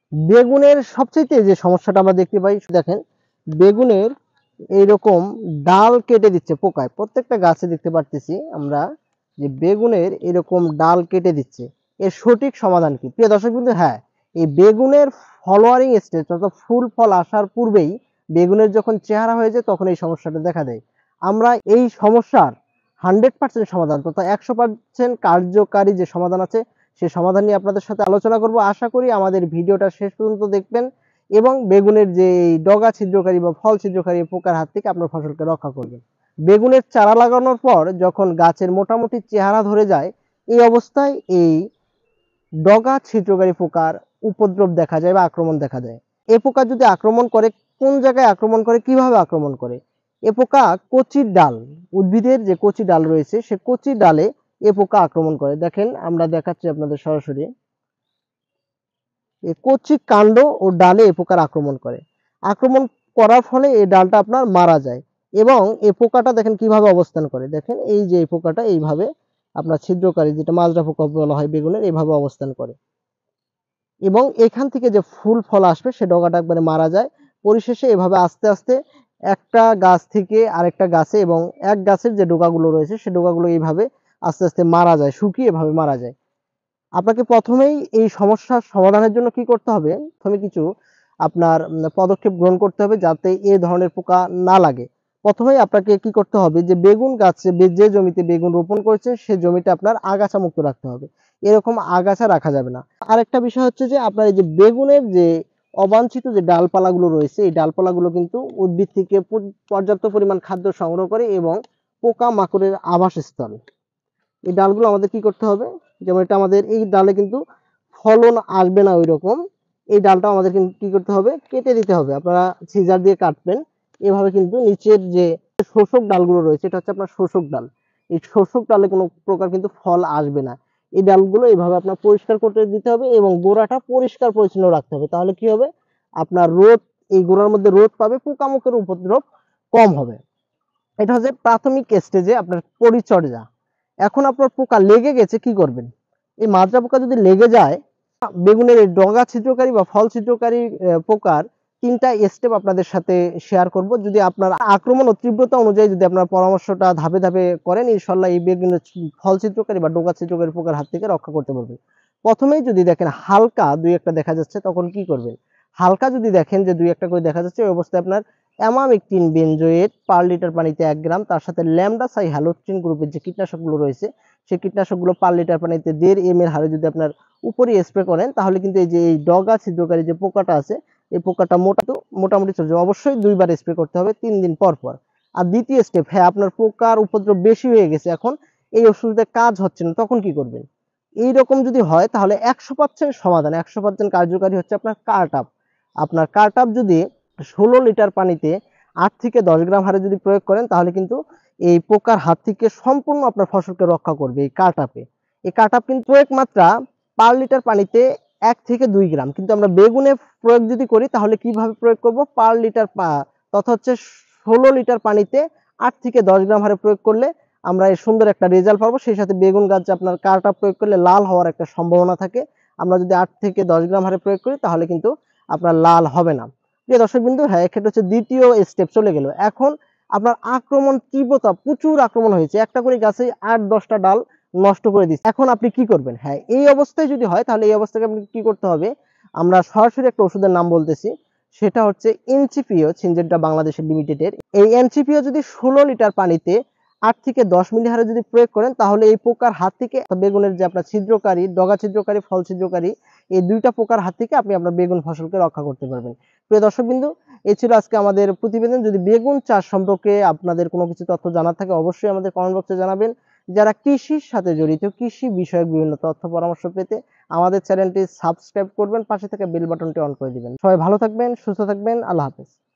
বেগুনের সবচাইতে যে সমস্যাটা আমরা দেখতে পাই, দেখেন বেগুনের এইরকম ডাল কেটে দিচ্ছে পোকায়। প্রত্যেকটা গাছে দেখতে পারতেছি আমরা যে বেগুনের এরকম ডাল কেটে দিচ্ছে। এর সঠিক সমাধান কি প্রিয় দর্শক বিন্দু? হ্যাঁ, এই বেগুনের ফলোয়ারিং স্টেজ অর্থাৎ ফুল ফল আসার পূর্বেই বেগুনের যখন চেহারা হয়ে যায় তখন এই সমস্যাটা দেখা দেয়। আমরা এই সমস্যার 100% সমাধান তথা 100% কার্যকারী যে সমাধান আছে সেই সমাধান নিয়ে আপনাদের সাথে আলোচনা করব। আশা করি আমাদের ভিডিওটা শেষ পর্যন্ত দেখবেন এবং বেগুনের যে ডগা ছিদ্রকারী বা ফল ছিদ্রকারী পোকার হাত থেকে আপনার ফসলকে রক্ষা করবেন। বেগুনের চারা লাগানোর পর যখন গাছের মোটামুটি চেহারা ধরে যায়, এই অবস্থায় এই ডগা ছিদ্রকারী পোকার উপদ্রব দেখা যায় বা আক্রমণ দেখা যায়। এ পোকা যদি আক্রমণ করে, কোন জায়গায় আক্রমণ করে, কিভাবে আক্রমণ করে? এ পোকা কচি ডাল, উদ্ভিদের যে কচি ডাল রয়েছে সে কচি ডালে এ পোকা আক্রমণ করে। দেখেন আমরা দেখাচ্ছি আপনাদের সরাসরি। এই কচি কাণ্ড ও ডালে এ পোকার আক্রমণ করে। আক্রমণ করার ফলে এই ডালটা আপনার মারা যায় এবং এই পোকাটা দেখেন কিভাবে অবস্থান করে। দেখেন এই যে এই পোকাটা এইভাবে আপনার ছিদ্রকারী, যেটা মাজরা পোকা বলা হয় বেগুনের, এইভাবে অবস্থান করে এবং এখান থেকে যে ফুল ফল আসবে সে ডগাটা একবারে মারা যায়। পরিশেষে এভাবে আস্তে আস্তে একটা গাছ থেকে আরেকটা গাছে এবং এক গাছের যে ডগাগুলো রয়েছে সে ডগাগুলো এইভাবে আস্তে আস্তে মারা যায়, শুকিয়ে এভাবে মারা যায়। আপনাকে প্রথমেই এই সমস্যার সমাধানের জন্য কি করতে হবে? প্রথমে কিছু আপনার পদক্ষেপ গ্রহণ করতে হবে যাতে এ ধরনের পোকা না লাগে। প্রথমেই আপনাকে কি করতে হবে যে বেগুন গাছে যে জমিতে বেগুন রোপণ করেছে সে জমিটা আপনার আগাছা মুক্ত রাখতে হবে। এরকম আগাছা রাখা যাবে না। আরেকটা বিষয় হচ্ছে যে আপনার এই যে বেগুনের যে অবাঞ্ছিত যে ডালপালাগুলো রয়েছে এই ডালপালাগুলো কিন্তু উদ্ভিদ থেকে পর্যাপ্ত পরিমাণ খাদ্য সংগ্রহ করে এবং পোকামাকড়ের আবাসস্থল। এই ডালগুলো আমাদের কি করতে হবে? যেমন এটা আমাদের এই ডালে কিন্তু ফলন আসবে না ওইরকম। এই ডালটা আমাদের কিন্তু কি করতে হবে? কেটে দিতে হবে। আপনারা সিজার দিয়ে কাটবেন। এভাবে কিন্তু নিচের যে শোষক ডালগুলো রয়েছে এটা হচ্ছে আপনার শোষক ডাল। এই শোষক ডালে কোনো প্রকার কিন্তু ফল আসবে না। এই ডালগুলো এইভাবে আপনার পরিষ্কার করতে দিতে হবে এবং গোড়াটা পরিষ্কার পরিচ্ছন্ন রাখতে হবে। তাহলে কি হবে? আপনার রোদ, এই গোড়ার মধ্যে রোদ পাবে, পোকামাকড়ের উপদ্রব কম হবে। এটা হচ্ছে প্রাথমিক স্টেজে আপনার পরিচর্যা। এখন আপনার পোকা লেগে গেছে, কি করবেন? এই মাজরা পোকা যদি লেগে যায়, বেগুনের এই ডগা ছিদ্রকারী বা ফল ছিদ্রকারী পোকার ৩টা স্টেপ আপনাদের সাথে শেয়ার করব। যদি আপনার আক্রমণ ও তীব্রতা অনুযায়ী যদি আপনার পরামর্শটা ধাপে ধাপে করেন, ইনশাল্লাহ এই বেগুনের ফল ছিদ্রকারী বা ডগা ছিদ্রকারী পোকার হাত থেকে রক্ষা করতে পারবেন। প্রথমেই যদি দেখেন হালকা ২-১টা দেখা যাচ্ছে তখন কি করবেন? হালকা যদি দেখেন যে ২-১টা করে দেখা যাচ্ছে, ওই অবস্থায় আপনার অ্যামামেকটিন বেনজোয়েট পার লিটার পানিতে ১ গ্রাম, তার সাথে ল্যামডাসাইহ্যালোট্রিন গ্রুপের যে কীটনাশকগুলো রয়েছে সেই কীটনাশকগুলো পার লিটার পানিতে ১.৫ ml হারে যদি আপনার উপরে স্প্রে করেন তাহলে কিন্তু এই যে এই ডগা ছিদ্রকারী যে পোকাটা আছে এই পোকাটা মোটামুটি চলে যাবে। অবশ্যই ২ বার স্প্রে করতে হবে ৩ দিন পর পর। আর দ্বিতীয় স্টেপ, হ্যাঁ আপনার পোকার উপদ্রব বেশি হয়ে গেছে, এখন এই ওষুধে কাজ হচ্ছে না, তখন কি করবেন? এইরকম যদি হয় তাহলে ১০০% সমাধান, ১০০% কার্যকারী হচ্ছে আপনার কার্টআপ। আপনার কার্টআপ যদি ১৬ লিটার পানিতে ৮ থেকে ১০ গ্রাম হারে যদি প্রয়োগ করেন তাহলে কিন্তু এই পোকার হাত থেকে সম্পূর্ণ আপনার ফসলকে রক্ষা করবে এই কার্টআপে। এই কার্টআপ কিন্তু প্রয়োগ মাত্রা পার লিটার পানিতে ১ থেকে ২ গ্রাম। কিন্তু আমরা বেগুনে প্রয়োগ যদি করি তাহলে কিভাবে প্রয়োগ করব? পার লিটার তথা হচ্ছে ১৬ লিটার পানিতে ৮ থেকে ১০ গ্রাম হারে প্রয়োগ করলে আমরা এই সুন্দর একটা রেজাল্ট পাবো। সেই সাথে বেগুন গাছে আপনার কার্টআপ প্রয়োগ করলে লাল হওয়ার একটা সম্ভাবনা থাকে। আমরা যদি ৮ থেকে ১০ গ্রাম হারে প্রয়োগ করি তাহলে কিন্তু আপনার লাল হবে না। প্রিয় দর্শকবৃন্দ, হ্যাঁ এক্ষেত্রে হচ্ছে দ্বিতীয় স্টেপ চলে গেল। এখন আপনার আক্রমণ তীব্রতা প্রচুর আক্রমণ হয়েছে, একটা করে গাছে ৮-১০টা ডাল নষ্ট করে দিচ্ছে। এখন আপনি কি করবেন? হ্যাঁ এই অবস্থায় যদি হয় তাহলে এই অবস্থায় আপনি কি করতে হবে? আমরা সরাসরি একটা ওষুধের নাম বলতেছি, সেটা হচ্ছে এনসিপিও, সিনজেন্টা বাংলাদেশের লিমিটেডের। এই এনসিপিও যদি ১৬ লিটার পানিতে ৮ থেকে ১০ মিলি হারে যদি প্রয়োগ করেন তাহলে এই পোকার হাত থেকে বেগুনের যে আপনার ছিদ্রকারী, ডগা ছিদ্রকারী, ফল ছিদ্রকারী, এই ২টা পোকার হাত থেকে আপনি আপনার বেগুন ফসলকে রক্ষা করতে পারবেন। প্রিয় দর্শকবৃন্দু, এই ছিল আজকে আমাদের প্রতিবেদন। যদি বেগুন চাষ সম্পর্কে আপনাদের কোনো কিছু তথ্য জানার থাকে অবশ্যই আমাদের কমেন্ট বক্সে জানাবেন। যারা কৃষির সাথে জড়িত, কৃষি বিষয়ক বিভিন্ন তথ্য পরামর্শ পেতে আমাদের চ্যানেলটি সাবস্ক্রাইব করবেন, পাশে থাকা বেল বাটনটি অন করে দিবেন। সবাই ভালো থাকবেন, সুস্থ থাকবেন। আল্লাহ হাফেজ।